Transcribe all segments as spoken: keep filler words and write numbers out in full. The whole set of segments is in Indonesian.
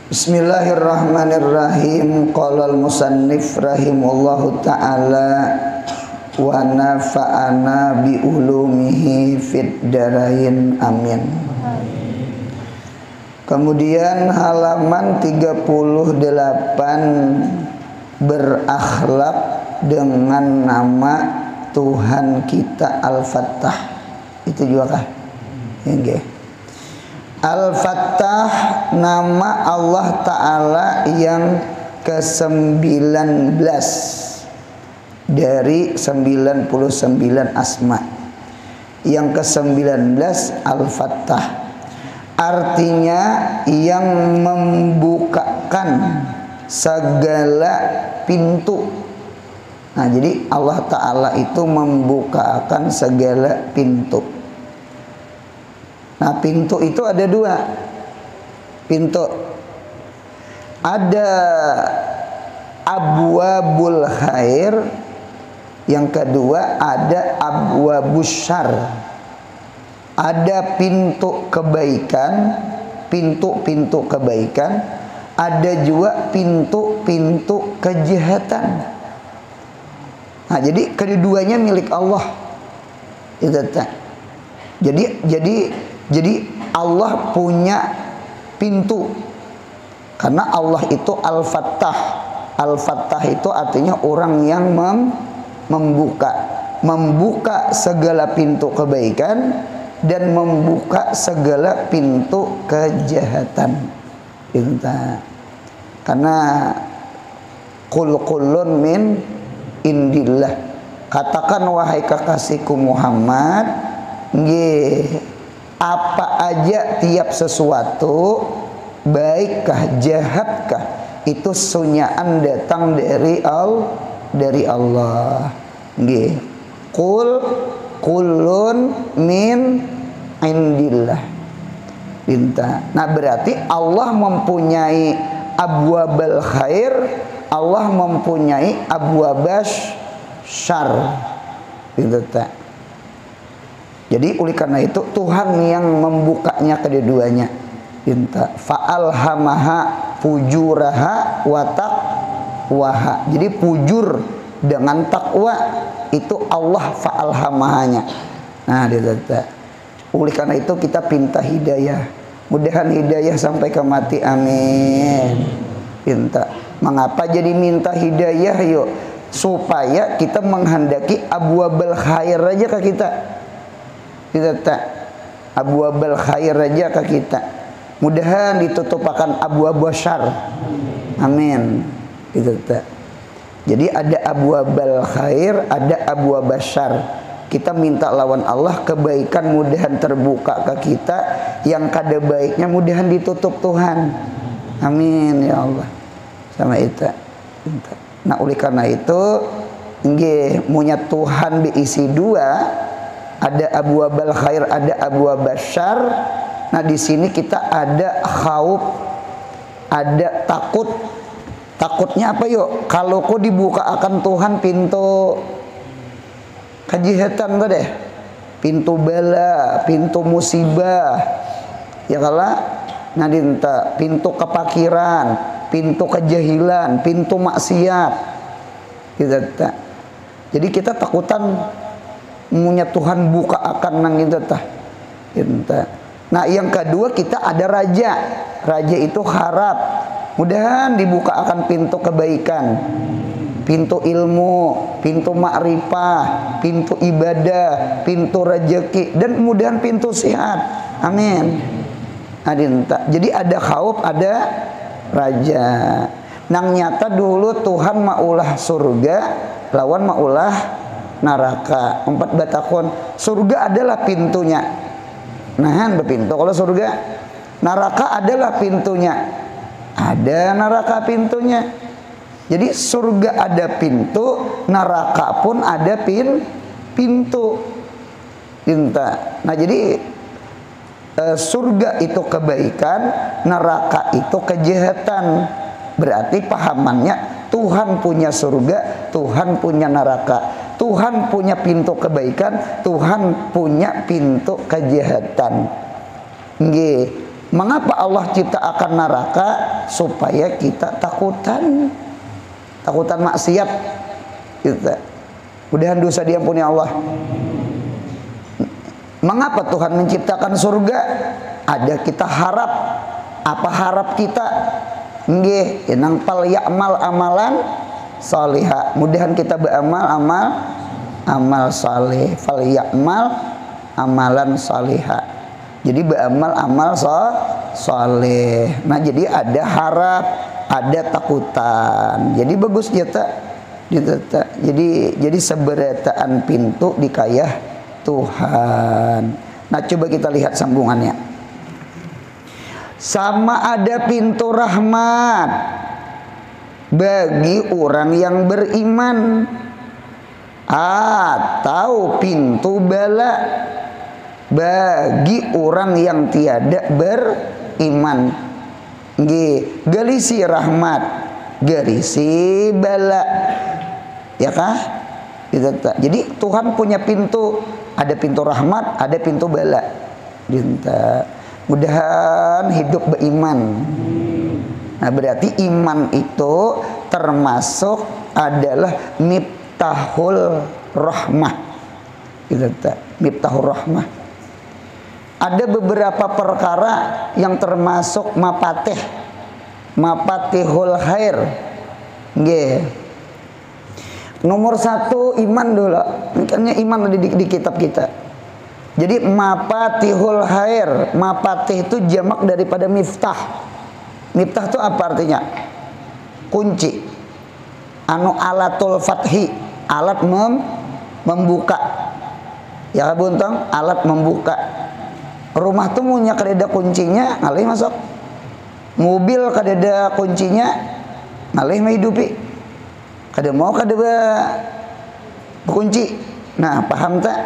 Bismillahirrahmanirrahim. Qala al-musannif rahimahullahu ta'ala wa nafa'ana bi ulumihi fid darain amin. Kemudian halaman tiga puluh delapan, berakhlak dengan nama Tuhan kita Al-Fattah. Itu juga kah? Nggih. Al-Fattah nama Allah Ta'ala yang ke sembilan belas dari sembilan puluh sembilan asma. Yang ke sembilan belas Al-Fattah, artinya yang membukakan segala pintu. Nah, jadi Allah Ta'ala itu membukakan segala pintu. Nah, pintu itu ada dua pintu. Ada abwabul khair, yang kedua ada abwabus syarr. Ada pintu kebaikan, pintu-pintu kebaikan, ada juga pintu-pintu kejahatan. Nah, jadi keduanya milik Allah. Itu Jadi jadi Jadi Allah punya pintu, karena Allah itu Al-Fattah. Al-Fattah itu artinya orang yang mem membuka membuka segala pintu kebaikan dan membuka segala pintu kejahatan. Pinta. Karena qul kullun min indillah. Katakan wahai kekasihku Muhammad, nggih, apa aja tiap sesuatu, baikkah jahatkah, itu sunyaan datang dari al dari Allah. Nggih. Qul kullun min indillah. Pinta. Nah, berarti Allah mempunyai abwabal khair, Allah mempunyai abwabas syarr. Gitu tak. Jadi oleh karena itu Tuhan yang membukanya kedua-duanya. Pinta. Fa'alhamaha fujuraha wa taqwaha. Jadi fujur dengan takwa itu Allah fa'alhamahanya. Nah, dia kata. Oleh karena itu kita pinta hidayah. Mudahan hidayah sampai ke mati, amin. Pinta. Mengapa jadi minta hidayah yuk? Supaya kita menghendaki abwabal khair aja ke kita. Kita tak abwabal khair aja ke kita. Mudahan ditutup akan abwabul syarr. Amin. Kita tak. Jadi ada abwabal khair, ada abwabul syarr. Kita minta lawan Allah kebaikan mudahan terbuka ke kita, yang kada baiknya mudahan ditutup Tuhan. Amin ya Allah. Sama itu. Nah, oleh karena itu nggih munya Tuhan diisi dua. Ada abwabal khair, ada abwabas syarr. Nah, di sini kita ada khauf, ada takut. Takutnya apa yuk? Kalau kau dibuka akan Tuhan pintu kejahatan tadi, pintu bala, pintu musibah, ya kalah. Nah, dinta pintu kepakiran, pintu kejahilan, pintu maksiat. Kita tak. Jadi kita takutan munya Tuhan buka akan nang itu tah. Nah, yang kedua kita ada raja. Raja itu harap mudahan dibuka akan pintu kebaikan, pintu ilmu, pintu makrifah, pintu ibadah, pintu rezeki, dan mudahan pintu sehat. Amin. Adinta. Jadi ada khauf, ada raja. Nang nyata dulu Tuhan maulah surga, lawan maulah neraka. Empat batakon. Surga adalah pintunya. Nahan berpintu kalau surga. Neraka adalah pintunya. Ada neraka pintunya. Jadi surga ada pintu, neraka pun ada pin pintu. Cinta. Nah, jadi e, surga itu kebaikan, neraka itu kejahatan. Berarti pahamannya Tuhan punya surga, Tuhan punya neraka. Tuhan punya pintu kebaikan, Tuhan punya pintu kejahatan. Nggih, Mengapa Allah ciptakan neraka? Supaya kita takutan, takutan maksiat kita. Mudahan dosa diampuni Allah. Mengapa Tuhan menciptakan surga? Ada kita harap. Apa harap kita? Nggih, inang pal ya'mal amalan salihah. Mudahan kita beramal amal amal saleh. Fal ya'mal amalan salihah. Jadi beramal amal so, soleh. Nah jadi ada harap, ada takutan. Jadi bagus kita, jadi jadi seberataan pintu dikayah Tuhan. Nah coba kita lihat sambungannya. Sama ada pintu rahmat bagi orang yang beriman, atau pintu bala bagi orang yang tiada beriman. Nggih, galisi rahmat, galisi bala. Ya kah? Jadi Tuhan punya pintu, ada pintu rahmat, ada pintu bala. Dinta. Mudahan hidup beriman. Nah, berarti iman itu termasuk adalah miftahul rahmah. Gitu ta. Miftahul rahmah. Ada beberapa perkara yang termasuk mapatih, mapatihul khair. Nggih. Nomor satu iman dulu. Makanya iman ada di, di kitab kita. Jadi mapatihul khair, mapatih itu jamak daripada miftah. Miftah itu apa artinya? Kunci. Anu alatul fathi, alat mem, membuka. Ya buntong, alat membuka. Rumah tuh punya kadeda kuncinya, ngalih masuk. Mobil kadeda kuncinya, ngalih menghidupi. Kada mau kada kunci. Nah, paham tak?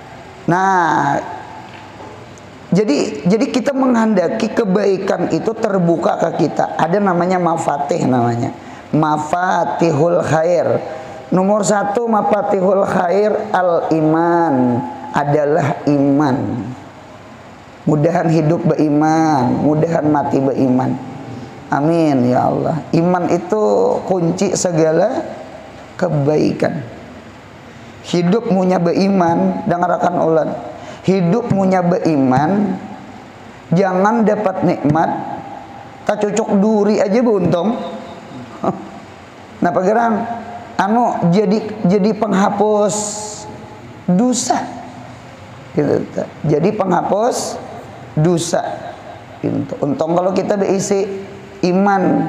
Nah, jadi jadi kita menghendaki kebaikan itu terbuka ke kita. Ada namanya mafatih namanya. Mafatihul khair. Nomor satu mafatihul khair al iman, adalah iman. Mudahan hidup beriman, mudahan mati beriman. Amin ya Allah. Iman itu kunci segala kebaikan. Hidup munya beriman, dengarkan ulan. Hidup munya beriman, jangan dapat nikmat, tak cocok duri aja buntung. Nah pageran, anu jadi jadi penghapus dosa. Gitu, jadi penghapus dosa. Untung kalau kita berisi iman.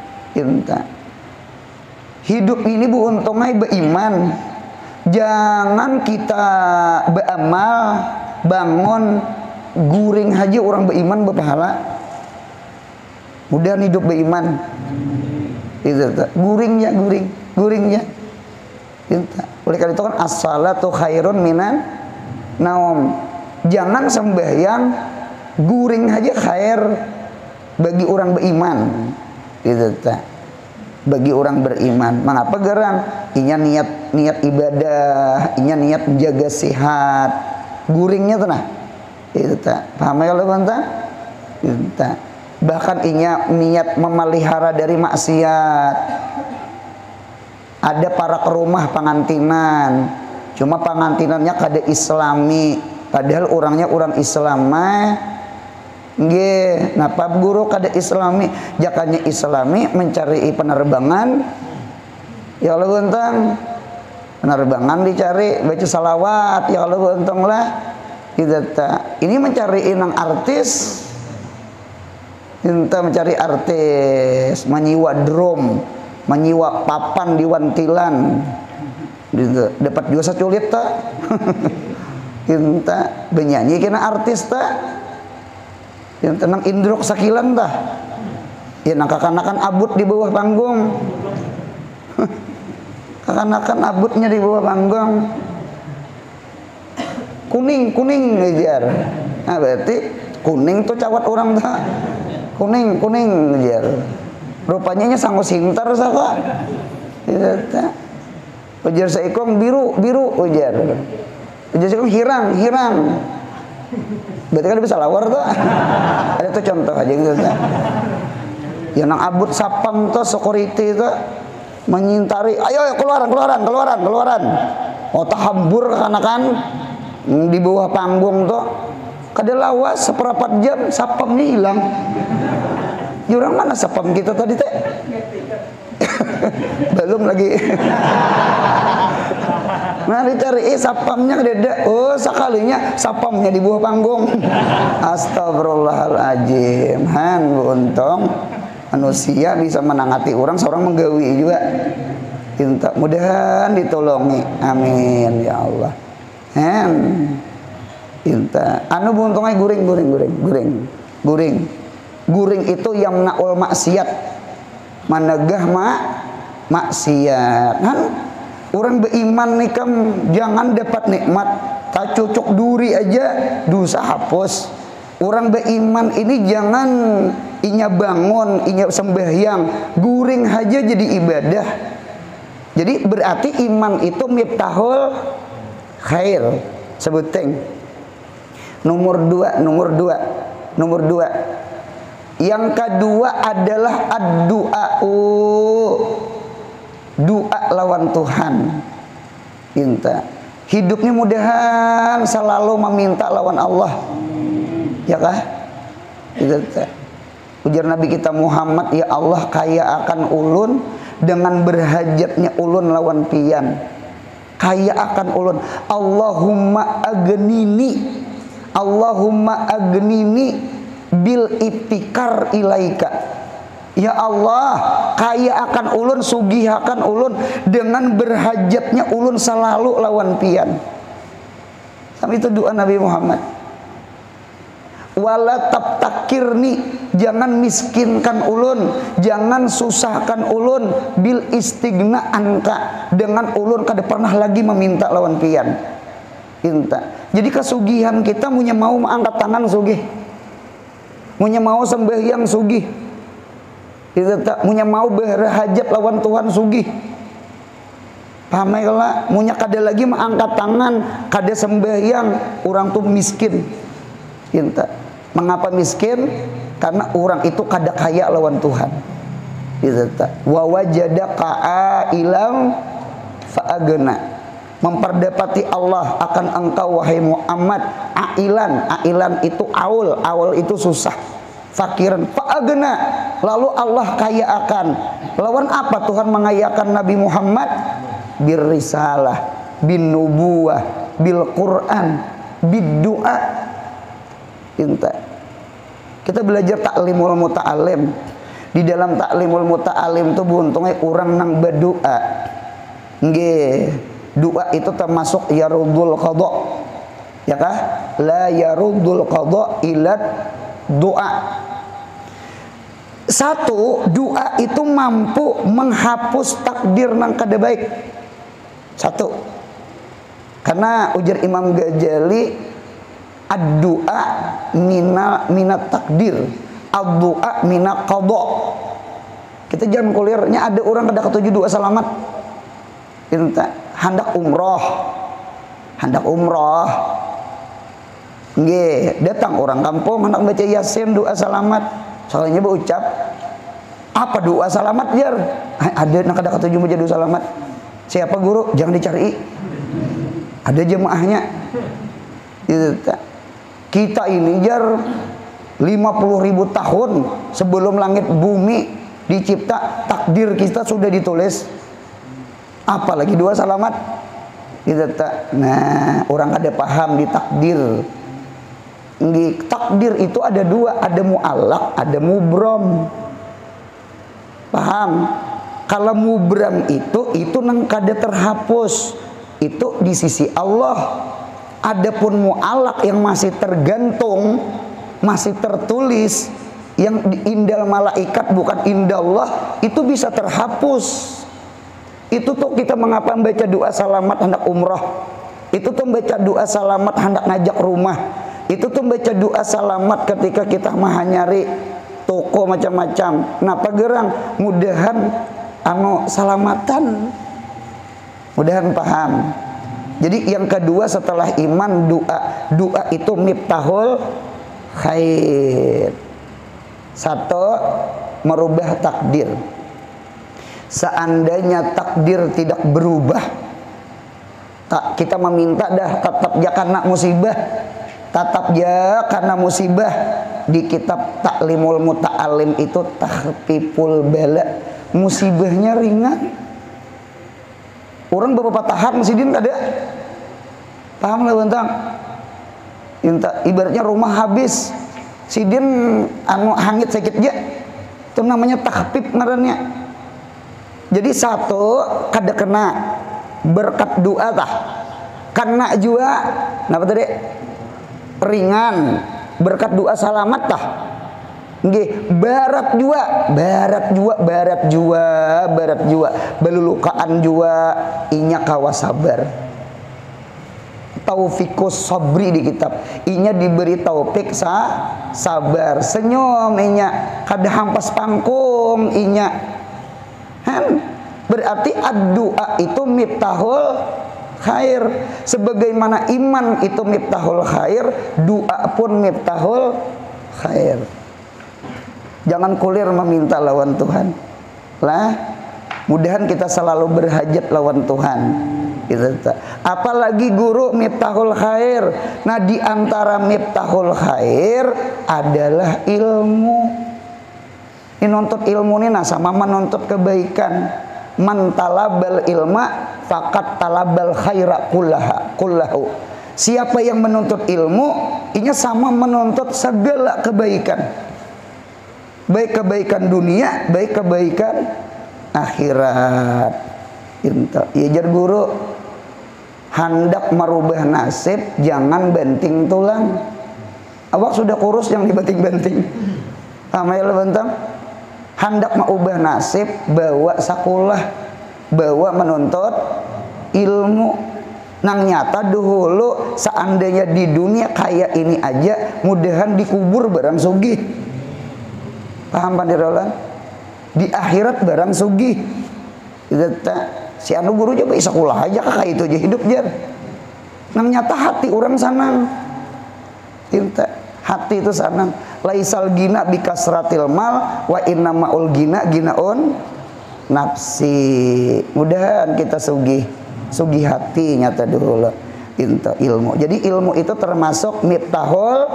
Hidup ini bu untungnya beriman. Jangan kita beramal bangun guring haji orang beriman berpahala. Mudah hidup beriman. Itu guringnya guring, guringnya. Oleh karena itu kan as-salatu khairun minan naum. Jangan sembahyang guring aja khair bagi orang beriman. Gitu ta. Bagi orang beriman. Mengapa gerang? Inya niat niat ibadah, inya niat menjaga sehat. Guringnya tenah. Itu ta. Paham ya teman-teman? Itu ta. Bahkan inya niat memelihara dari maksiat. Ada para ke rumah pengantinan, cuma pengantinannya kada islami, padahal orangnya orang Islam mah. Nggih, napa guru kada islami, jakanya islami mencari penerbangan. Ya Allah buntang. Penerbangan dicari, baca salawat, ya Allah buntang lah. Ini mencari inang artis. Kita mencari artis, menyiwa drum, menyiwa papan di wantilan, dapat juga saculit tak? Kita benyanyi kena artis tak? Yang tenang indrok sakilan tak? Ya kakanakan abut di bawah panggung, kakanakan abutnya di bawah panggung, kuning kuning ngejar, nah berarti kuning tuh cawat orang tak? Kuning kuning ngejar. Rupanya nya sanggup sintar saka. Ujar saikong biru biru ujar. Ujar saikong hirang hirang. Berarti kan bisa lawar tuh. Ada tuh contoh aja gitu. Ya nang abut sapam tuh security tuh menyintari, ayo keluaran keluaran keluaran keluaran. Oh tahambur kanakan di bawah panggung tuh. Kada lawas seperempat jam sapamnya hilang. Jurang mana sapam kita tadi teh? Belum lagi. Nah dicari eh, sapamnya ada. Oh sekalinya sapamnya di bawah panggung. Astagfirullahaladzim. Han untung manusia bisa menangati orang, seorang menggawi juga. Minta mudahan ditolongi. Amin ya Allah. Han minta. Anu buntungnya guring guring guring guring guring. Guring itu yang naul maksiat. Manegah mak maksiat. Kan orang beriman nih kan jangan dapat nikmat tak cucuk duri aja dosa hapus. Orang beriman ini jangan inya bangun, inya sembahyang, guring aja jadi ibadah. Jadi berarti iman itu miftahul khair. Sebuting. Nomor dua, nomor dua, nomor dua. Yang kedua adalah ad-du'a'u. Doa lawan Tuhan. Minta. Hidupnya mudahan selalu meminta lawan Allah. Ya kah? Itu ujar Nabi kita Muhammad, ya Allah kaya akan ulun dengan berhajatnya ulun lawan pian. Kaya akan ulun. Allahumma agnini. Allahumma agnini bil itikar ilaika. Ya Allah, kaya akan ulun, sugih akan ulun dengan berhajatnya ulun selalu lawan pian. Tapi itu doa Nabi Muhammad. Wala tabtakirni, jangan miskinkan ulun, jangan susahkan ulun bil istigna anka, dengan ulun kada pernah lagi meminta lawan pian. Minta. Jadi kesugihan kita punya mau angkat tangan sugih. Munya mau sembahyang sugih. Kita tak munya mau berhajat lawan Tuhan sugih. Paham ya lah? Munya kada lagi mengangkat tangan, kada sembahyang, orang tuh miskin. Kita. Mengapa miskin? Karena orang itu kada kaya lawan Tuhan. Kita tak. Wa wajadaka ailam faagna. Memperdapati Allah akan engkau wahai Muhammad ailan. Ailan itu aul, aul itu susah, fakiran, faagna, lalu Allah kaya akan. Lawan apa Tuhan mengayakan Nabi Muhammad? Bir risalah, bin nubuwah, bil Quran, bid doa. Kita belajar taklimul muta'alim. Di dalam taklimul muta'alim itu buntungnya orang nang berdoa. Nggih. Doa itu termasuk yarudul qadha. Ya kah? La yarudul qadha illa doa. Satu, doa itu mampu menghapus takdir nang kada baik. Satu. Karena ujar Imam Ghazali, ad-du'a mina minat takdir, ad-du'a mina qadha. Kita jangan kulirnya ada orang kada ketujuh doa selamat. Kita hendak umroh, hendak umroh, nggih, datang orang kampung hendak baca yasin doa selamat, soalnya berucap apa doa selamat jar? Ada nak ada ketujuh baca doa selamat. Siapa guru? Jangan dicari. Ada jemaahnya. Kita ini jar lima puluh ribu tahun sebelum langit bumi dicipta, takdir kita sudah ditulis. Apalagi dua selamat kita tak. Nah orang kada paham di takdir. Di takdir itu ada dua, ada mu'allaq, ada mubram. Paham? Kalau mubram itu itu nang kada terhapus, itu di sisi Allah. Adapun mu'allaq yang masih tergantung, masih tertulis, yang di indal malaikat bukan indallah, itu bisa terhapus. Itu tuh kita mengapa membaca doa selamat hendak umrah. Itu tuh membaca doa selamat hendak ngajak rumah. Itu tuh membaca doa selamat ketika kita mah nyari toko macam-macam. Napa gerang? Mudahan anu salamatan. Mudahan paham. Jadi yang kedua setelah iman, doa. Doa itu miftahul khair. Satu, merubah takdir. Seandainya takdir tidak berubah, tak kita meminta dah tetap ya karena musibah, tetap ya karena musibah. Di kitab Taklimul Muta'alim itu tahfiful bala, musibahnya ringan. Orang beberapa tahap sidin kada paham lah bentang. Ibaratnya rumah habis, sidin anu hangit sakit aja, itu namanya tahfif ngarannya. Jadi satu kada kena berkat doa tah, kena juga napa tadi ringan berkat doa salamat tah. Nggih, barat jua, barat jua, barat jua, barat jua, belulukaan jua, inya kawa sabar. Taufikus sabri di kitab, inya diberi taufik sa sabar, senyum inya, kada hampas pangkum inya. Han, berarti ad-doa itu miftahul khair. Sebagaimana iman itu miftahul khair, doa pun miftahul khair. Jangan kulir meminta lawan Tuhan lah, mudahan kita selalu berhajat lawan Tuhan gitu. Apalagi guru miftahul khair. Nah di antara miftahul khair adalah ilmu. Ini nuntut ilmu ini nah sama menuntut kebaikan. Man talabal ilma faqat talabal khaira kullaha kullahu. Siapa yang menuntut ilmu, inya sama menuntut segala kebaikan. Baik kebaikan dunia, baik kebaikan akhirat. Ya jar guru, hendak merubah nasib, jangan banting tulang. Awak sudah kurus yang dibanting-banting. Amayal bentang. Hendak merubah nasib, bawa sekolah, bawa menuntut ilmu. Nang nyata dahulu seandainya di dunia kayak ini aja, mudahan dikubur barang sugih. Paham pandirolan? Di akhirat barang sugih. Si anu guru aja bisa sekolah aja kakak itu aja hidup jar. Nang nyata hati orang sanang. Tinta hati itu sanang. Laisal gina bikasratil mal wa inna maul gina ginaun nafsi. Mudahan kita sugih, sugih hati nyata dulu. Tinta ilmu. Jadi ilmu itu termasuk miftahul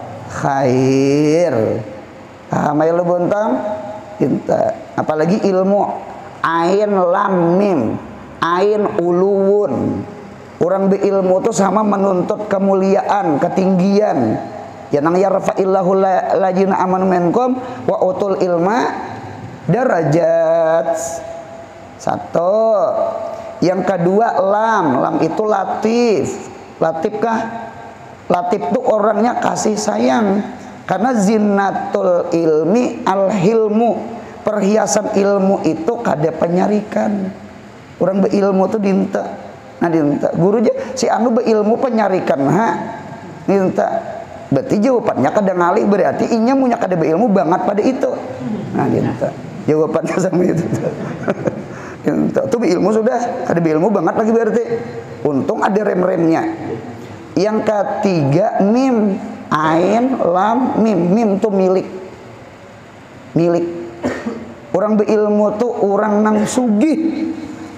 khair. Amayal bontang, cinta. Apalagi ilmu ain lam mim, ain uluwun. Orang berilmu itu sama menuntut kemuliaan, ketinggian. Jangan yarfa'illahu lajina amanu minkum wa utul ilma darajat. Satu. Yang kedua lam, lam itu latif. Latif kah? Latif itu orangnya kasih sayang. Karena zinatul ilmi al-hilmu, perhiasan ilmu itu kada penyarikan. Orang berilmu itu dinta. Nah dinta, guru aja si anu berilmu penyarikan ha. Dinta. Berarti jawabannya kada ngalih, berarti inya punya kada berilmu banget pada itu. Nah dinta. Jawabannya sama itu. Dinta. Itu berilmu sudah, kada berilmu banget lagi berarti. Untung ada rem-remnya. Yang ketiga mim. Ain, lam, mim. Mim tuh milik. Milik. Orang berilmu tuh orang nang sugih.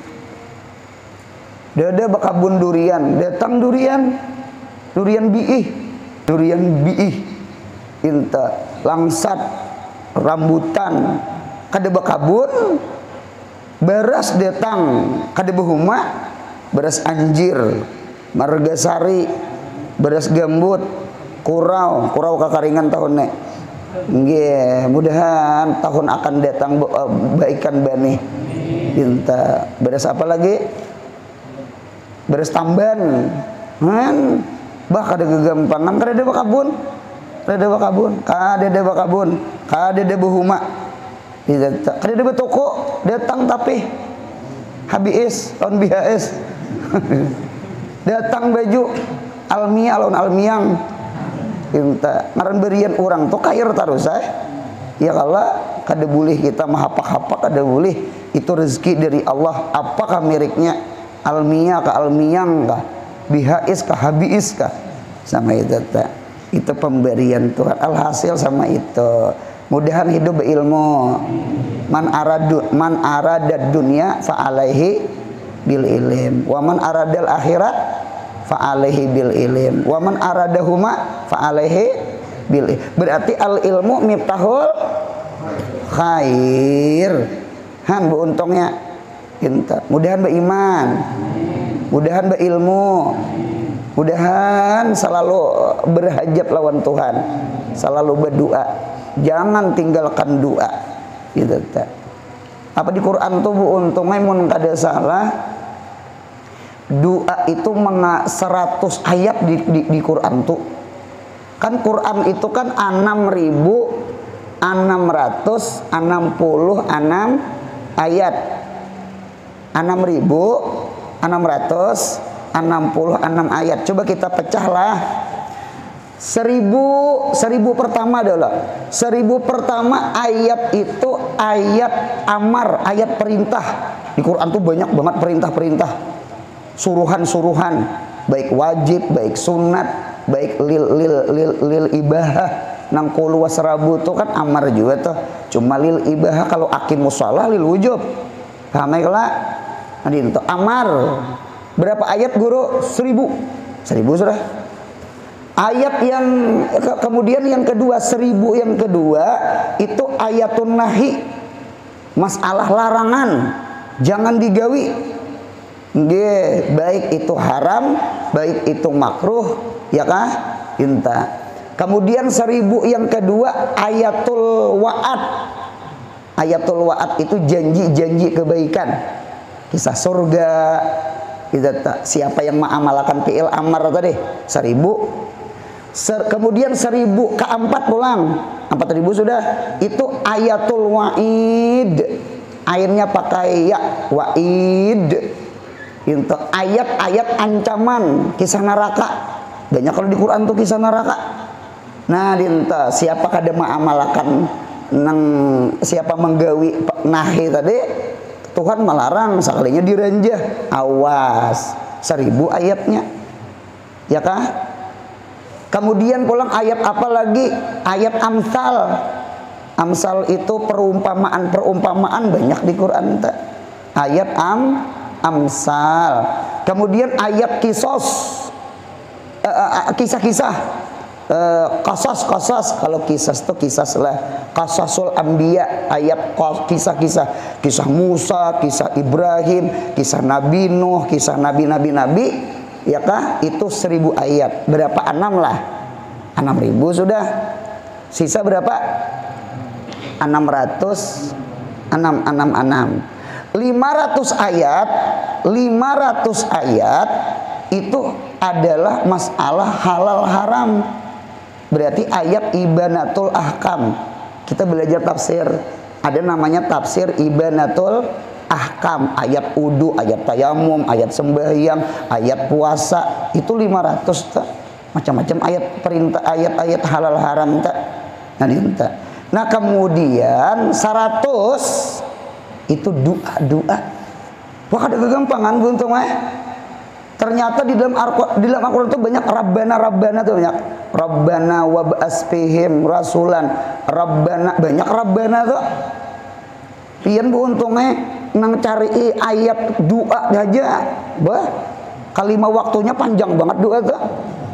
Dada bakabun durian. Datang durian. Durian biih. Durian biih. Inta. Langsat. Rambutan. Kada bakabun. Beras datang. Kada behuma. Beras anjir. Margasari. Beras gambut. Kurau, kurau kakaringan tahun nek. Nggih, mudahan tahun akan datang baikan bani. Cinta. Beres apa lagi? Beres tamban. Han, bah kada gegampangan kada ada bakabun. Kada ada bakabun, kada ada bakabun, kada ada behuma. Kada ada betoko, datang tapi habis on B H S. Datang baju almiah lawan almiang. Inta ngaran berian orang tuh kair terus eh. Ya kalau kada boleh kita mahapak-hapak, kada boleh. Itu rezeki dari Allah. Apakah miliknya? almiyah ka almiyang ka, bihais ka habiis ka, sama itu tak. Itu pemberian Tuhan. Alhasil sama itu. Mudahan hidup berilmu. Man aradu man aradad dunya fa alaihi bil ilm. Wa man aradal akhirat fa alaihi bil ilm. Wa man aradahuma fa alaihi bil ilm. Berarti al ilmu miftahul khair. Han bu untungnya kita. Mudahan beriman. Mudahan berilmu. Mudahan selalu berhajat lawan Tuhan, selalu berdoa, jangan tinggalkan doa. Gitu tak. Apa di Quran tuh bu untungnya mun kada salah, doa itu menga seratus ayat di, di, di Quran tuh. Kan Quran itu kan enam ribu enam ratus enam puluh enam ayat, enam ribu enam ratus enam puluh enam ayat. Coba kita pecahlah. Seribu seribu pertama adalah seribu pertama ayat itu ayat amar, ayat perintah. Di Quran tuh banyak banget perintah-perintah, suruhan-suruhan, baik wajib, baik sunat, baik lil lil lil, lil ibahah. Nang kulu wasrabu tuh kan amar juga tuh. Cuma lil ibahah kalau aqimus shalah lil wujub. Paham ya lah? Nah, itu amar. Berapa ayat guru? Seribu. Seribu sudah. Ayat yang ke, kemudian yang kedua, seribu yang kedua itu ayatun nahi, masalah larangan, jangan digawi. Nggih, baik itu haram, baik itu makruh, ya kah? Inta. Kemudian seribu yang kedua ayatul wa'ad. Ayatul wa'ad itu janji-janji kebaikan, kisah surga. Kita tak, siapa yang mengamalkan fi'il amar tadi seribu. Ser, kemudian seribu keempat pulang empat ribu sudah. Itu ayatul wa'id, airnya pakai ya, wa'id. Itu ayat-ayat ancaman, kisah neraka. Banyak kalau di Quran tuh kisah neraka. Nah dinta siapa kada mengamalkan nang siapa menggawi nahi tadi, Tuhan melarang sekalinya direnjah. Awas, seribu ayatnya, ya kah? Kemudian pulang ayat apa lagi? Ayat amsal. Amsal itu perumpamaan-perumpamaan banyak di Quran. Tak? Ayat am amsal. Kemudian ayat kisos, kisah-kisah. Qasas-qasas, kalau kisah itu kisah lah. Qasasul anbiya, ayat kisah-kisah, kisah Musa, kisah Ibrahim, kisah Nabi Nuh, kisah nabi-nabi nabi, ya kah? Itu seribu ayat. Berapa? Enam lah. Enam ribu sudah. Sisa berapa? Enam ratus enam enam enam. Lima ratus ayat, lima ratus ayat itu adalah masalah halal haram. Berarti ayat ibanatul ahkam. Kita belajar tafsir, ada namanya tafsir ibanatul ahkam. Ayat wudu, ayat tayamum, ayat sembahyang, ayat puasa. Itu lima ratus tak? Macam-macam ayat perintah, ayat-ayat halal haram tak? Nah, tak? Nah kemudian seratus itu doa-doa. Wah ada kegampangan buntung eh. Ternyata di dalam di dalam Al-Qur'an itu banyak Rabbana Rabbana tuh banyak. Rabbana wab'as fihim rasulan. Rabbana, banyak Rabbana tuh. Pian bu untungnya nang cari ayat doa aja. Bah, kalimat waktunya panjang banget doa tuh.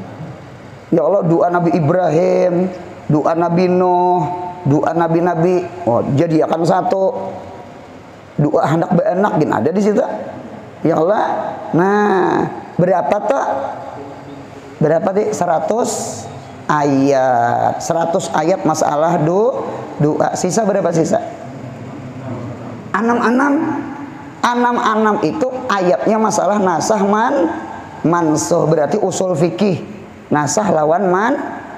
Ya Allah, doa Nabi Ibrahim, doa Nabi Nuh, doa nabi-nabi. Oh, jadi akan satu. Doa hendak berenak gin ada di situ. Ya Allah. Nah, berapa tuh? Berapa sih? seratus ayat. seratus ayat masalah do, doa. Sisa berapa sisa? Anam-anam. Anam-anam itu ayatnya masalah nasah man mansuh. Berarti usul fikih. Nasah lawan man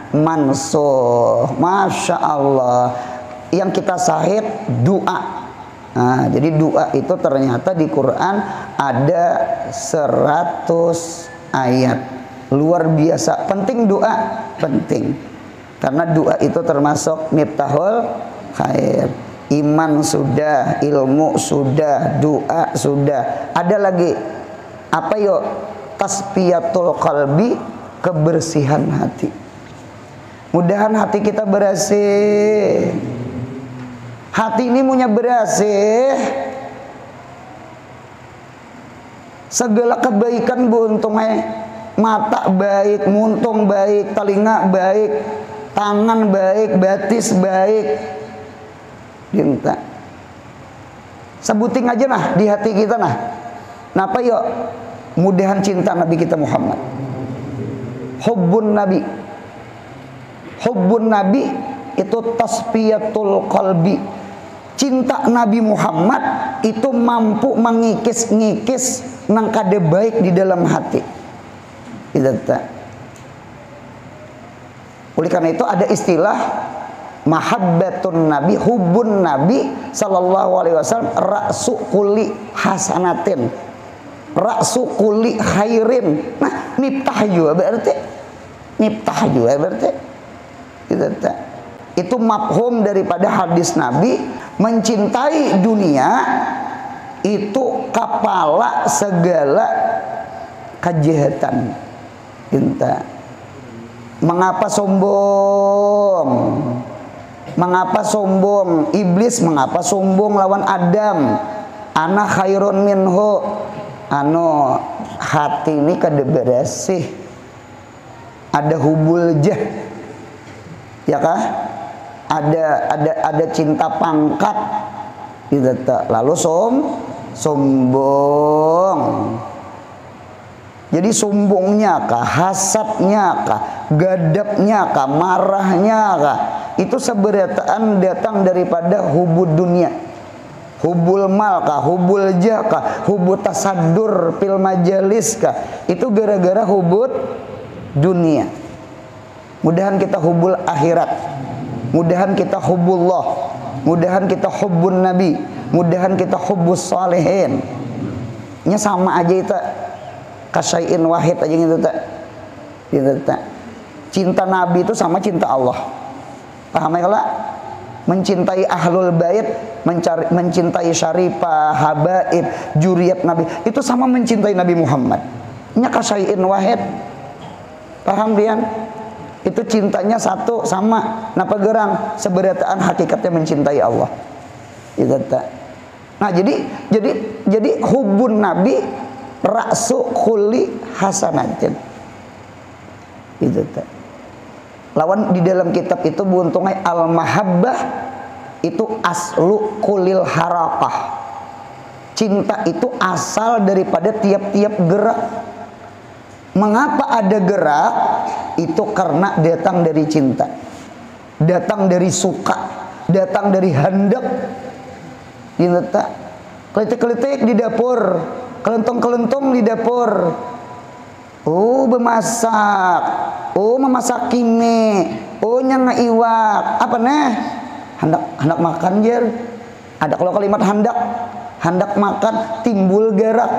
mansuh. Masya Allah. Yang kita sahih doa. Nah, jadi doa itu ternyata di Quran ada seratus ayat. Luar biasa. Penting doa, penting. Karena doa itu termasuk miftahul khair. Iman sudah, ilmu sudah, doa sudah. Ada lagi Apa yo? Tasfiyatul qalbi, kebersihan hati. Mudahan hati kita bersih. Hati ini punya bersih, segala kebaikan buntungnya. Mata baik, muntung baik, telinga baik, tangan baik, batis baik. Dinta. Sebuting aja nah di hati kita nah. Napa yuk? Mudahan cinta Nabi kita Muhammad. Hubbun Nabi. Hubbun Nabi itu tasfiyatul qalbi. Cinta Nabi Muhammad itu mampu mengikis-ngikis nang kade baik di dalam hati. Itu tak. Oleh karena itu ada istilah mahabbatun Nabi, hubbun Nabi sallallahu alaihi wasallam, ra'su kulli hasanatin, ra'su kulli khairin. Nah, miftah juga berarti, miftah juga berarti. Itu tak. Itu mafhum daripada hadis Nabi, mencintai dunia itu kepala segala kejahatan. Cinta. Mengapa sombong? Mengapa sombong? Iblis mengapa sombong lawan Adam? Ana khairun minhu. Anu hati ini kada bersih. Ada hubul jah. Ya kah? Ada ada ada cinta pangkat. Gitu tak. Lalu som sombong. Jadi sombongnya kah, hasadnya kah, gadapnya kah, marahnya kah, itu seberataan datang daripada hubud dunia. Hubul mal kah, hubul jah kah, hubud tasadur fil majalis kah, itu gara-gara hubud dunia. Mudahan kita hubul akhirat, mudahan kita hubullah, mudahan kita hubbun Nabi, mudahan kita hubbus salihin. Nya sama aja itu. Kasaiin wahid aja gitu tak, gitu tak. Cinta Nabi itu sama cinta Allah. Paham ya kalau mencintai ahlul bait, mencari, mencintai syarifah, habaib, juriyat Nabi, itu sama mencintai Nabi Muhammad. Nya kasaiin wahid. Paham dia? Itu cintanya satu sama. Napa gerang? Seberataan hakikatnya mencintai Allah. Gitu tak. Nah jadi jadi jadi hubun Nabi ra'su kulli hasanatin. Itu tak. Lawan di dalam kitab itu buntungnya al-mahabbah itu aslu kulil harakah. Cinta itu asal daripada tiap-tiap gerak. Mengapa ada gerak? Itu karena datang dari cinta, datang dari suka, datang dari hendak. Gitu tak. Kelitik-kelitik di dapur, kelentung-kelentung di dapur. Oh bemasak, oh memasak kime, oh nyanga iwak. Apa nih? Hendak hendak makan jer. Ada kalau kalimat hendak, hendak makan timbul gerak.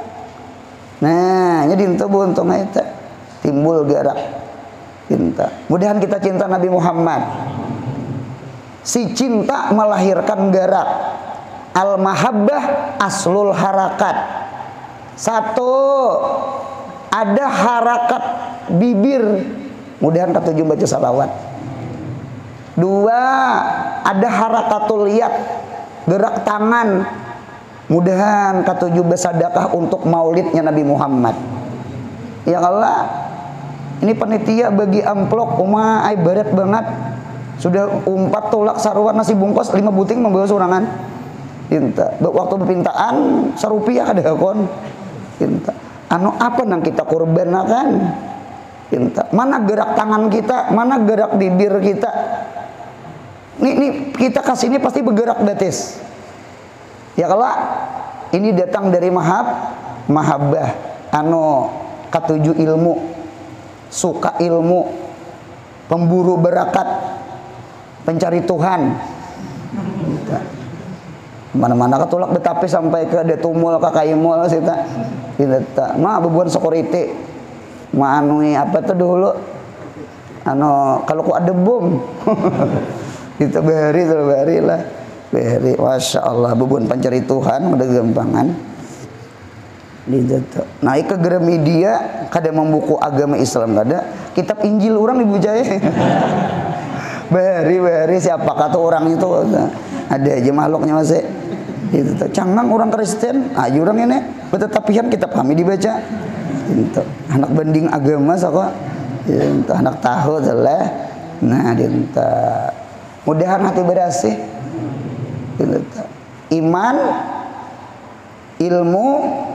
Nah, jadi itu buntung itu timbul gerak. Cinta. Mudahan kita cinta Nabi Muhammad. Si cinta melahirkan gerak. Al-mahabbah aslul harakat. Satu, ada harakat bibir, mudahan ketujuh baca salawat. Dua, ada harakatul yad, gerak tangan, mudahan ketujuh bersedekah untuk maulidnya Nabi Muhammad. Ya Allah, ini panitia bagi amplop umah ay berat banget. Sudah umpat tolak sarwan nasi bungkus lima buting membawa surangan. Inta. Waktu perpintaan serupiah ada kon. Inta. Anu apa nang kita korbankan? Inta. Mana gerak tangan kita, mana gerak bibir kita? Nih, nih kita kasih ini pasti bergerak betis. Ya kalau ini datang dari mahab, mahabbah, anu ketujuh ilmu, suka ilmu, pemburu berakat, pencari Tuhan. Inta. Mana-mana ketulak betapi sampai ke detumul ke kaimul sita kita mah bebuan security mah anu apa tuh dulu anu kalau ku ada bom kita beri tuh beri lah beri masya Allah bebuan pencari Tuhan udah gampangan naik ke Gramedia kada membuku agama Islam kada kitab Injil orang ibu jaya bari-bari siapa kata orang itu ada aja makhluknya masih itu cangang orang Kristen aja orang ini betetapian kitab kami dibaca itu anak banding agama saka itu anak tahu telah nah itu mudahan hati berasih itu iman ilmu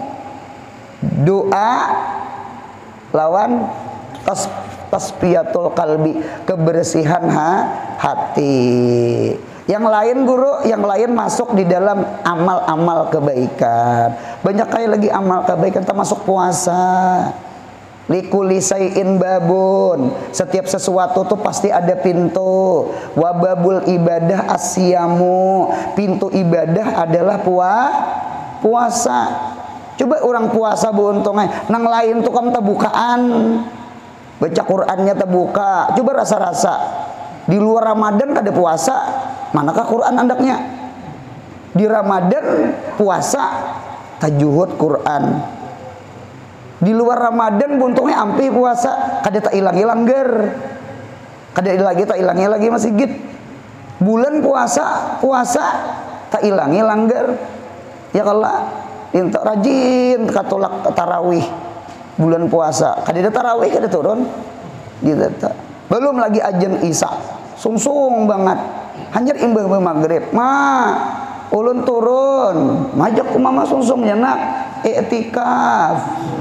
doa lawan tas tasfiyatul qalbi kebersihan ha, hati yang lain guru yang lain masuk di dalam amal-amal kebaikan banyak kayak lagi amal kebaikan termasuk puasa likuli sayin babun setiap sesuatu tuh pasti ada pintu wababul ibadah asyamu pintu ibadah adalah puas puasa coba orang puasa beruntungnya nang lain tuh kamu terbukaan baca Qurannya terbuka coba rasa-rasa di luar Ramadan kada puasa manakah Quran andaknya di Ramadan puasa tajuhud Quran di luar Ramadan buntungnya ampi puasa kada tak ilang-ilang ger kada lagi tak ilangi lagi masih git bulan puasa puasa tak ilang-ilang ger ya kalau inta rajin katolak tarawih bulan puasa kada tarawih kada turun gitu belum lagi ajan isya sungsung banget hanyar imbang maghrib ma ulun turun majak ku mama sungsung ya nak iktikaf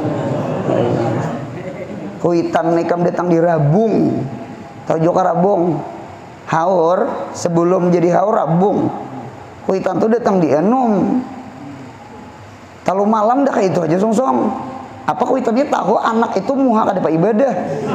kuitan nikam datang di Rabung tahu juga Rabung haur sebelum jadi haur Rabung kuitan tuh datang di Enum kalau malam dah kayak itu aja sungsung apa kuitannya tahu anak itu muha kada pak ibadah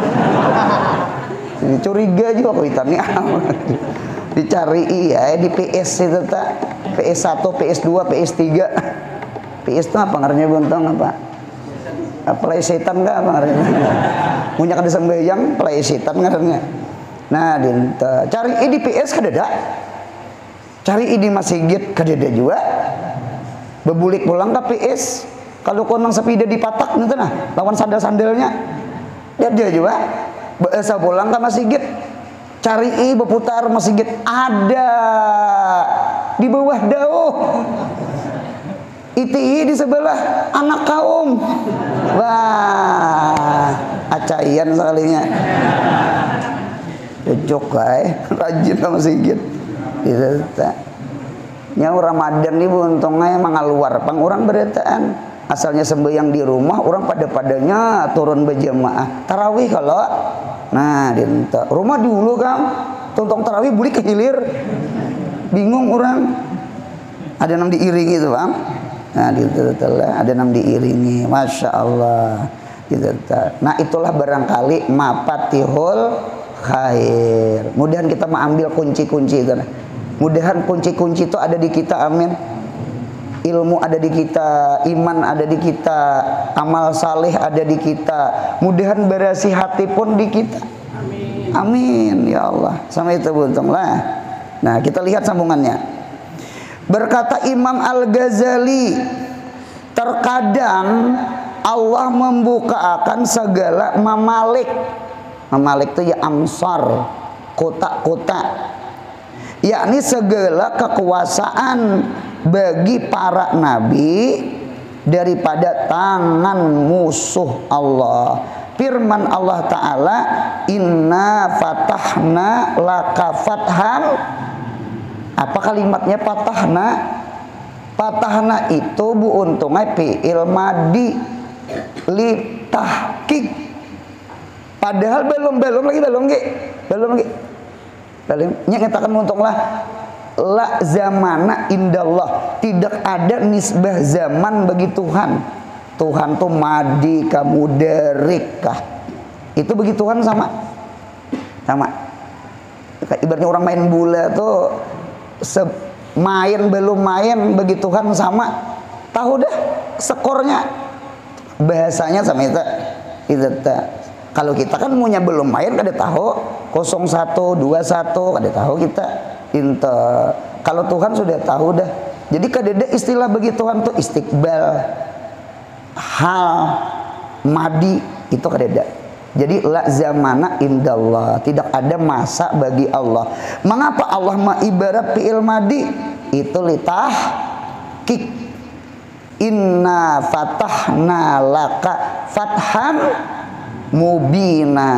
curiga juga kuitannya dicari iya di P S itu tak P S satu P S dua P S tiga P S itu apa ngaranya buntong apa pelai setan enggak apa ngaranya punya kada sembahyang pelai setan ngaranya nah dinta cari di P S kada ada cari di masjid kada ada juga bebulik pulang ke P S kalau konang sepeda dipatak nanti nah lawan sandal-sandalnya dia dia juga biasa pulang ke masjid cari i berputar masjid ada di bawah daun I T I di sebelah anak kaum wah acayan sekalinya cocok kai rajin ke masjid itu nya Ramadan ini untungnya emang luar pang orang beretaan asalnya sembahyang di rumah orang pada-padanya turun berjamaah tarawih kalau nah dinta rumah dulu kan tontong tarawih buli ke hilir bingung orang ada nam diiringi itu bang nah dinta ada nam diiringi masya Allah dinta nah itulah barangkali mapatihul khair mudahan kita mengambil kunci-kunci itu nah mudahan kunci-kunci itu ada di kita amin ilmu ada di kita iman ada di kita amal saleh ada di kita mudahan berasi hati pun di kita amin, amin ya Allah sama itu buntung lah nah kita lihat sambungannya berkata Imam Al-Ghazali terkadang Allah membuka akan segala mamalik mamalik itu ya amsar kota-kota yakni segala kekuasaan bagi para nabi daripada tangan musuh Allah. Firman Allah Ta'ala inna fatahna laka fatham. Apa kalimatnya patahna? Patahna itu bu untungnya fi'il madi li tahqiq. Padahal belum belum lagi belum lagi belum lagi belum nyatakan untunglah la zamana indallah tidak ada nisbah zaman bagi Tuhan. Tuhan tuh madi kamu derikah itu bagi Tuhan sama sama ibaratnya orang main bola tuh main belum main bagi Tuhan sama tahu dah skornya bahasanya sama itu itu kalau kita kan punya belum main kada tahu nol satu dua satu kada tahu kita inta kalau Tuhan sudah tahu dah jadi kada ada istilah bagi Tuhan tuh istiqbal hal madi itu kadeda. Jadi la zamana indallah, tidak ada masa bagi Allah. Mengapa Allah mengibarat fi'il madi? Itu litah kik. Inna fatahna laka fatham mubina.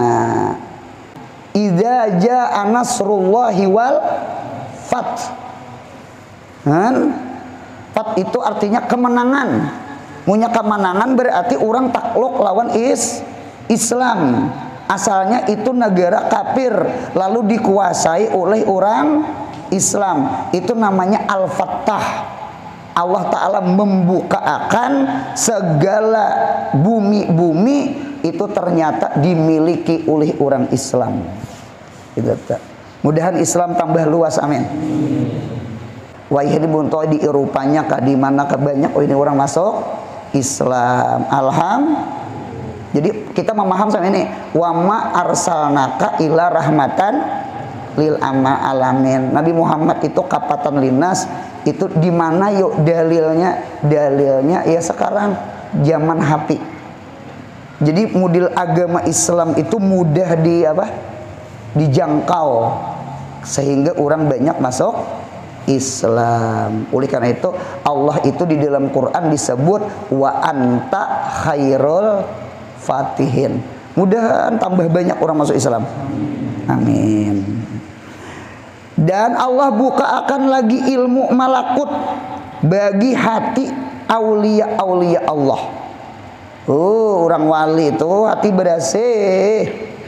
Idza jaa nasrullahi wal fath. Kan? Fath itu artinya kemenangan. Punya kemenangan berarti orang takluk lawan is Islam. Asalnya itu negara kafir lalu dikuasai oleh orang Islam. Itu namanya Al-Fattah. Allah Ta'ala membukakan segala bumi-bumi itu ternyata dimiliki oleh orang Islam. Mudahan Islam tambah luas, amin. Wah ini buntu di Eropanya kah di mana kebanyak oh ini orang masuk Islam. Alhamdulillah. Jadi kita memaham sama ini, wama arsalnaka ila rahmatan lil amma alamin. Nabi Muhammad itu kapatan linas, itu di mana yuk dalilnya? Dalilnya ya sekarang zaman H P. Jadi model agama Islam itu mudah di apa? Dijangkau sehingga orang banyak masuk Islam. Oleh karena itu Allah itu di dalam Quran disebut wa anta khairul fatihin. Mudahan tambah banyak orang masuk Islam. Amin. Dan Allah buka akan lagi ilmu malakut bagi hati aulia-aulia Allah. Oh, orang wali itu hati bersih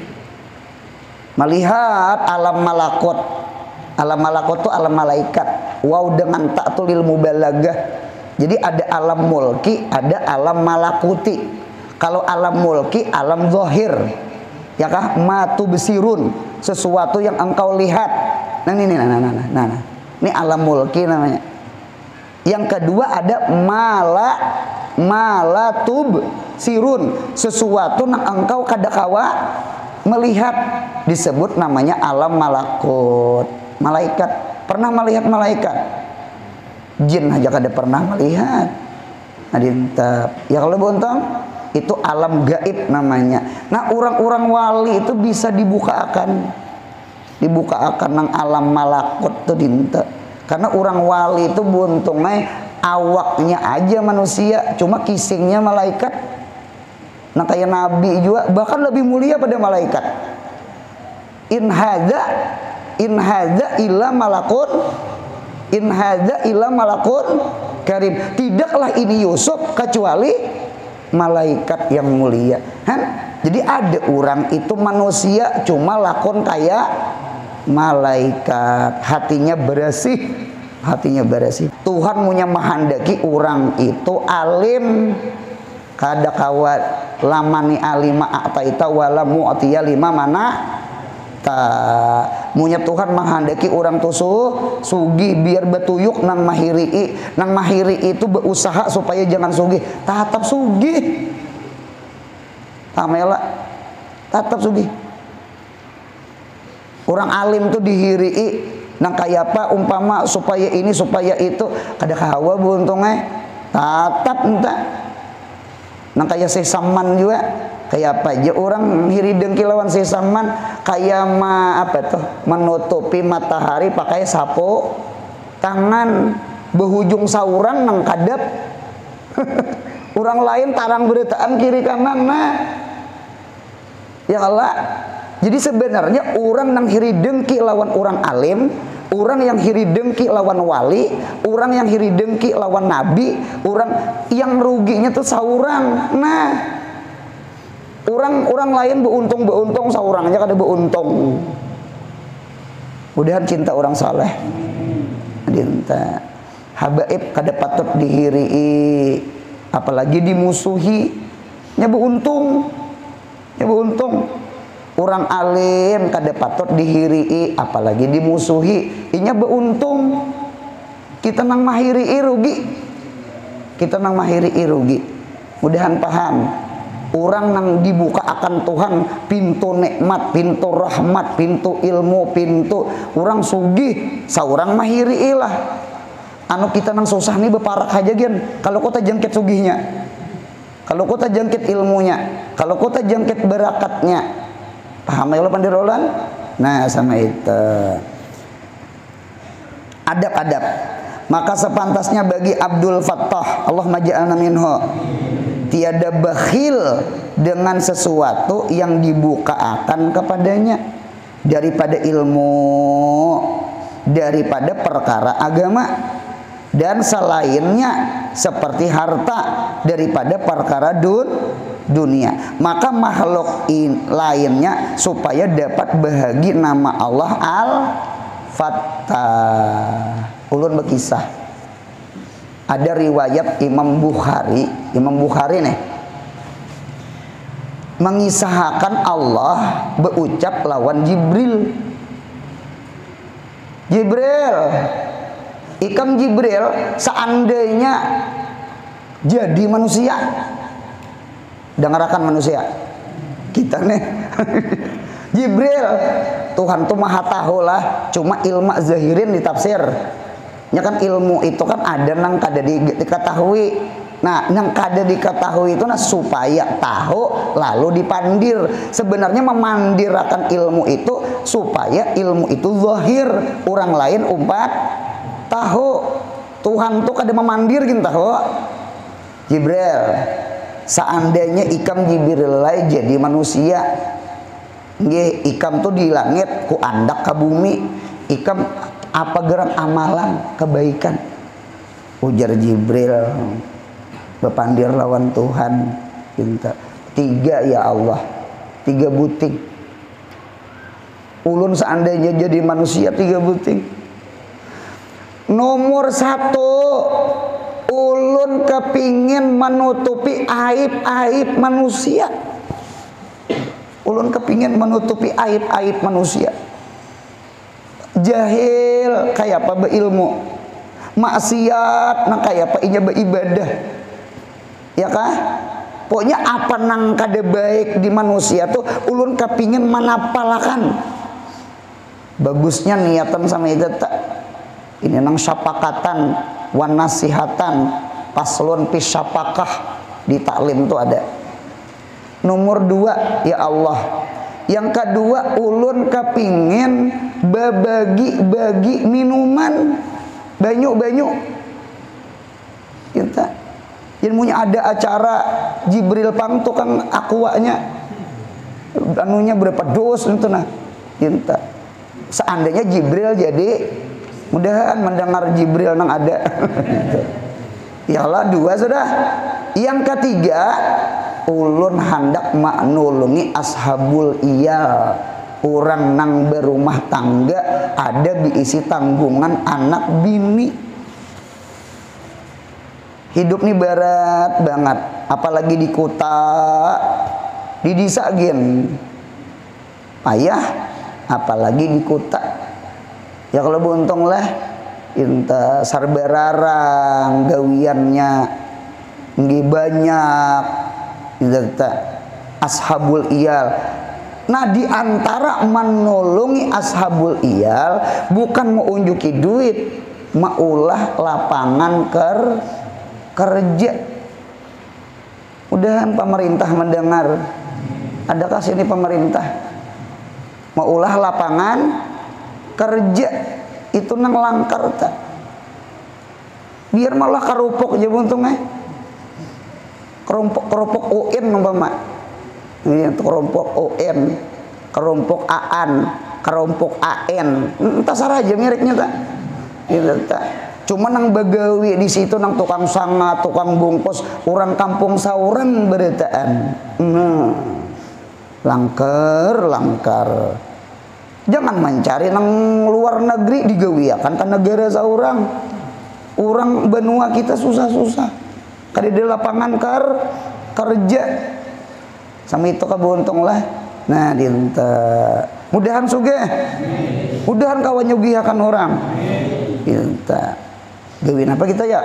melihat alam malakut. Alam malakut itu alam malaikat. Wow, dengan ta'tulil mubalagah. Jadi ada alam mulki, ada alam malakuti. Kalau alam mulki, alam zahir, ya kah? Matu besirun, sesuatu yang engkau lihat. Nah ini, nah, nah, nah, nah, nah. Ini alam mulki namanya. Yang kedua ada mala, malatub sirun, sesuatu yang engkau kadakawa melihat, disebut namanya alam malakut. Malaikat, pernah melihat malaikat? Jin aja kada pernah melihat. Adinta, ya kalau bontong itu alam gaib namanya. Nah orang-orang wali itu bisa dibukakan dibukakan nang alam malakut tuh dinta. Karena orang wali itu buntungnya awaknya aja manusia, cuma kisingnya malaikat. Nah kayak nabi juga bahkan lebih mulia pada malaikat. In hadza in hadza illa malakun in hadza illa malakun karim. Tidaklah ini Yusuf kecuali malaikat yang mulia. Han? Jadi ada orang itu manusia cuma lakon kayak malaikat, hatinya bersih, hatinya bersih. Tuhan punya mahandaki orang itu alim, kada kawat lamani alima ataita wala mu'tiya lima mana ta. Munya Tuhan menghendaki orang tusuh sugi biar betuyuk nang mahiri, nang mahiri itu berusaha supaya jangan sugi, tetap sugi. Tamela tetap sugi. Orang alim tuh dihiri nang kayak apa umpama supaya ini supaya itu kada kahawa buntungnya tetap entah. Nang kayak sesaman juga kayak apa aja orang hiri dengki lawan sesaman kayak ma apa tuh menutupi matahari pakai sapu tangan berujung saurang nang kadap orang lain tarang beritaan kiri kanan. Nah ya Allah, jadi sebenarnya orang nang hiri dengki lawan orang alim, orang yang hiri dengki lawan wali, orang yang hiri dengki lawan nabi, orang yang ruginya tuh saurang. Nah orang-orang lain beuntung-beuntung saurangnya kada beuntung. Mudahan cinta orang saleh. Cinta habaib kada patut dihiri, apalagi dimusuhi. Nya beuntung. Nya beuntung. Orang alim kada patut dihiri, apalagi dimusuhi. Inya beuntung. Kita nang mahiri rugi. Kita nang mahiri rugi. Mudahan paham. Orang nang dibuka akan Tuhan pintu nikmat, pintu rahmat, pintu ilmu, pintu orang sugih, saurang mahiri ilah. Anu kita nang susah nih beparak aja gen, kalau kota jengket sugihnya. kalau kota jangkit ilmunya, kalau kota jangkit barakatnya. Paham ya lo pandirolan? Nah, sama itu. Adab-adab. Maka sepantasnya bagi Abdul Fattah, Allahumma ja'alna minhu, tiada bakhil dengan sesuatu yang dibukakan kepadanya daripada ilmu, daripada perkara agama, dan selainnya seperti harta daripada perkara dun, dunia. Maka makhluk in, lainnya supaya dapat bahagi nama Allah Al-Fattah. Ulun berkisah, ada riwayat Imam Bukhari, Imam Bukhari nih mengisahkan Allah berucap lawan Jibril. Jibril, ikam Jibril, seandainya jadi manusia, dengarkan manusia kita nih. Jibril, Tuhan tuh maha tahu lah, cuma ilmu zahirin ditafsir. Ya kan ilmu itu kan ada nang kada di, diketahui. Nah, nang kada diketahui itu nah supaya tahu lalu dipandir. Sebenarnya memandirakan ilmu itu supaya ilmu itu zahir, orang lain umpat tahu. Tuhan tuh kada memandir gitu tahu. Jibril, seandainya ikam Jibril lai jadi manusia, nggih ikam tuh di langit ku andak ke bumi, ikam apa gerak amalan kebaikan. Ujar Jibril, bepandir lawan Tuhan, minta tiga ya Allah, tiga buting. Ulun seandainya jadi manusia tiga buting. Nomor satu, ulun kepingin menutupi aib-aib manusia. Ulun kepingin menutupi aib-aib manusia. Jahil kayak apa berilmu, maksiat nah kayak apa inya beribadah, ya kah? Pokoknya apa nang kada baik di manusia tuh ulun kepingin menapalakan. Bagusnya niatan sama itu tak. Ini nang syapakatan wan nasihatan, paslon pis syapakah di taklim tuh ada. Nomor dua, ya Allah, yang kedua ulun kepingin babagi-bagi minuman banyu-banyu kita ilmunya ada acara Jibril pang tukang aquanya anunya berapa dos itu nah kita seandainya Jibril jadi mudahan mendengar Jibril nang ada. Ya Allah, dua sudah. Yang ketiga, ulun hendak maknulungi ashabul iyal, orang nang berumah tangga ada diisi tanggungan anak bini. Hidup nih berat banget, apalagi di kota, di desa gen payah, apalagi di kota. Ya kalau buntung lah, inta sarbararang gawiannya nggih banyak, inta ashabul iyal. Nah, di antara menolongi ashabul iyal bukan mau unjuki duit, maulah lapangan ker kerja. Mudahan pemerintah mendengar. Adakah sini pemerintah? Maulah lapangan kerja itu nang langkar tak. Biar malah kerupuk aja buntungnya. Kerompok keropok U N umpama. Ini kerompok O N, kerompok A N, kerompok A N, entah saja mereknya tak. Itu tak. Cuma nang begawi di situ nang tukang sanga, tukang bungkus, orang kampung sauran beritaan. Nah, langkar, langkar. Jangan mencari nang luar negeri digawiakan kan negara seorang. Orang benua kita susah-susah. Kada di lapangan kar kerja. Sama itu kabuntung lah. Nah, dinta. Mudahan sugih. Mudahan kawan nyugihakan orang. Dinta. Gawin apa kita ya?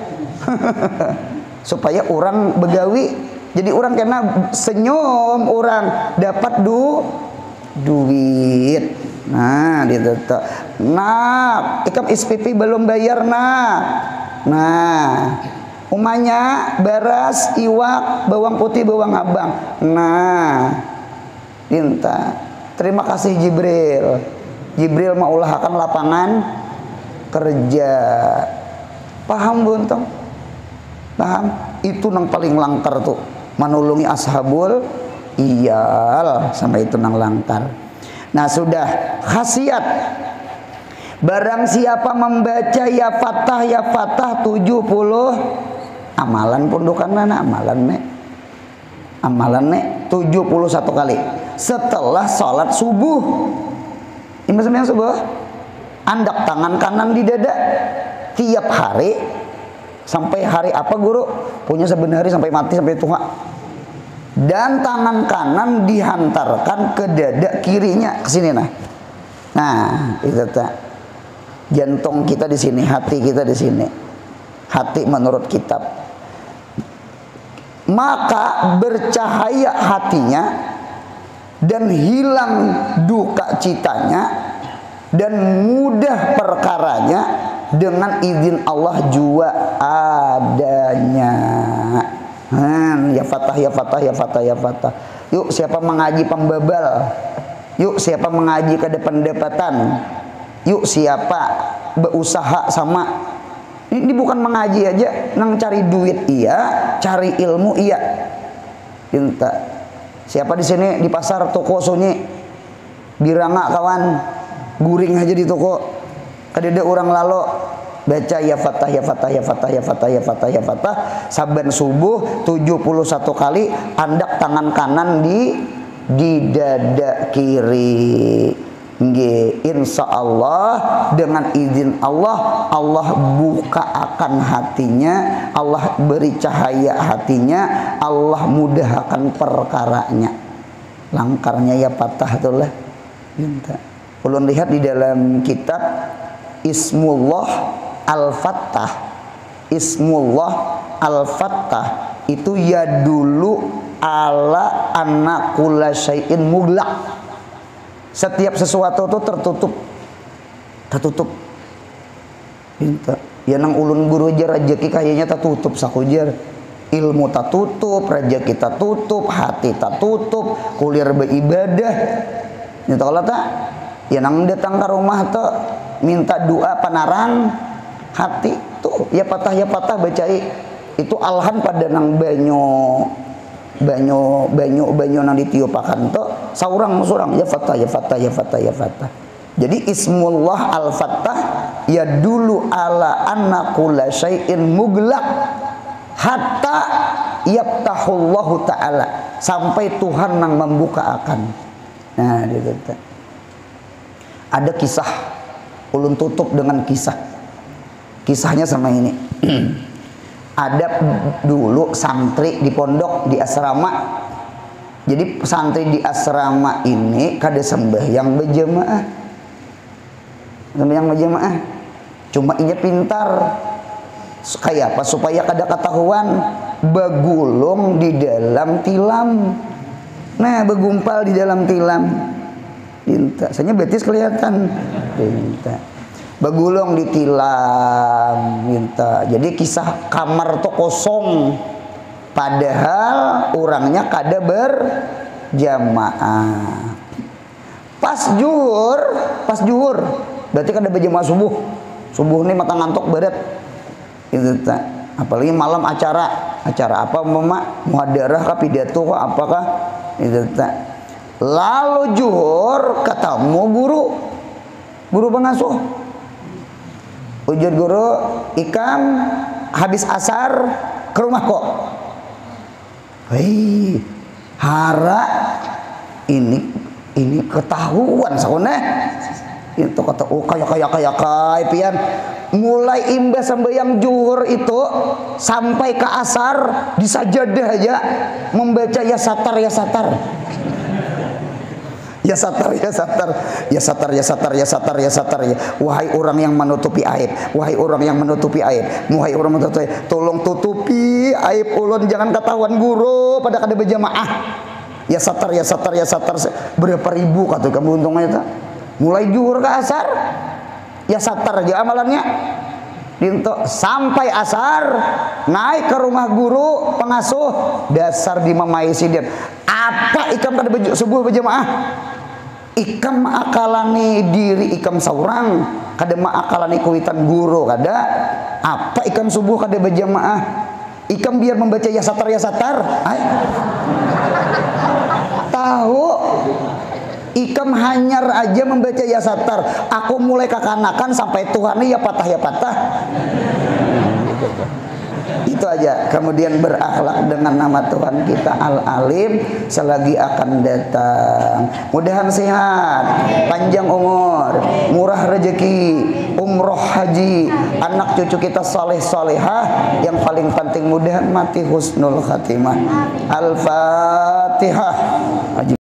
Supaya orang begawi. Jadi orang kena senyum orang dapat du duit. Nah, gitu. Nah, ikam S P P belum bayar nah. Nah, umanya beras, iwak, bawang putih, bawang abang. Nah, dinta. Terima kasih Jibril. Jibril maulahkan lapangan kerja. Paham buntong? Paham? Itu nang paling langkar tuh. Manulungi ashabul iyal sama itu nang langkar. Nah sudah khasiat. Barang siapa membaca ya Fatah ya Fatah tujuh puluh amalan pundukan mana amalan nek amalan nek tujuh puluh satu kali setelah sholat subuh. Ini yang subuh andak tangan kanan di dada tiap hari sampai hari apa guru punya sebenarnya sampai mati sampai tua, dan tangan kanan dihantarkan ke dada kirinya ke sini. Nah nah itu tak jantung kita di sini, hati kita di sini. Hati menurut kitab. Maka bercahaya hatinya dan hilang duka citanya dan mudah perkaranya dengan izin Allah jua adanya. Hmm, ya Fatah ya Fatah ya Fatah ya Fatah. Yuk siapa mengaji pembabal? Yuk siapa mengaji ke pendapatan? Yuk siapa berusaha sama ini bukan mengaji aja, nang cari duit iya, cari ilmu iya. Minta. Siapa di sini di pasar toko sunyi biranga kawan, guring aja di toko. Kadeda orang lalu baca ya Fatah ya Fatah ya Fatah ya Fatah ya Fatah ya Fatah saban subuh tujuh puluh satu kali, andak tangan kanan di di dada kiri. Nggih, insya Allah dengan izin Allah, Allah buka akan hatinya, Allah beri cahaya hatinya, Allah mudahkan perkaranya. Langkarnya ya Fatah itulah. Minta. Ulun lihat di dalam kitab Ismullah Al-Fattah. Ismullah Al-Fattah itu ya dulu ala anna kulla syai'in muglaq. Setiap sesuatu itu tertutup, tertutup. Minta. Ya nang ulun guru aja rezeki kayaknya tertutup sakujar. Ilmu tak tutup, rezeki tak tutup, hati tak tutup, kuliah beribadah. Nyata kalau tak, ya nang datang ke rumah tuh minta doa panarang hati tuh ya Fatah ya Fatah bacai itu alhan pada nang banyo banyo banyo banyo nang ditiupakan tuh saurang surang ya Fatah ya Fatah ya Fatah ya Fatah. Jadi Ismullah Al-Fattah ya dulu ala anna kulla syai'in muglaq hatta yaftahullahu ta'ala sampai Tuhan nang membuka akan. Nah itu ada kisah ulun tutup dengan kisah kisahnya sama ini. Ada dulu santri di pondok di asrama. Jadi santri di asrama ini kada sembahyang berjamaah. Sembahyang berjamaah. Cuma inya pintar. Kayak apa supaya kada ketahuan begulung di dalam tilam. Nah, begumpal di dalam tilam. Pinta. Soalnya betis kelihatan. Pinta. Begulung di tilam, minta. Jadi kisah kamar tuh kosong, padahal orangnya kada berjamaah. Pas juhur, pas juhur, berarti kada berjamaah subuh. Subuh ini mata ngantuk berat. Itu tak. Apalagi malam acara, acara apa mama? Muhadarah kah pidato kah apakah? Itu tak. Lalu juhur ketemu guru, guru pengasuh. Ujar guru, ikam habis asar ke rumah kok. Hei, hara ini ini ketahuan sakone. Itu kata oh kayak kayak kayak kayak pian. Mulai imbas sembahyang zuhur itu sampai ke asar di sajadah aja membaca ya satar ya satar. Ya satar, ya satar, ya satar, ya satar, ya satar, ya satar, ya. Wahai orang yang menutupi aib, wahai orang yang menutupi aib, wahai orang menutupi aib, tolong tutupi aib ulun jangan ketahuan guru pada kada berjamaah. Ya satar, ya satar, ya satar. Berapa ribu kata kamu untungnya itu? Mulai zuhur ke asar, ya satar aja amalannya. Dinto sampai asar naik ke rumah guru pengasuh dasar di mamaisi dia apa ikam kada baju subuh berjamaah ikam akalani diri ikam saurang kada maakalani kuitan guru kada apa ikam subuh kada berjamaah ikam biar membaca ya satar ya satar ay. Tahu ikam hanyar aja membaca ya satar. Aku mulai kekanakan sampai Tuhan ya patah ya patah. Itu aja. Kemudian berakhlak dengan nama Tuhan kita Al-Alim selagi akan datang. Mudahan sehat, panjang umur, murah rezeki, umroh haji, anak cucu kita saleh salehah, yang paling penting mudahan mati husnul khatimah. Al-Fatihah.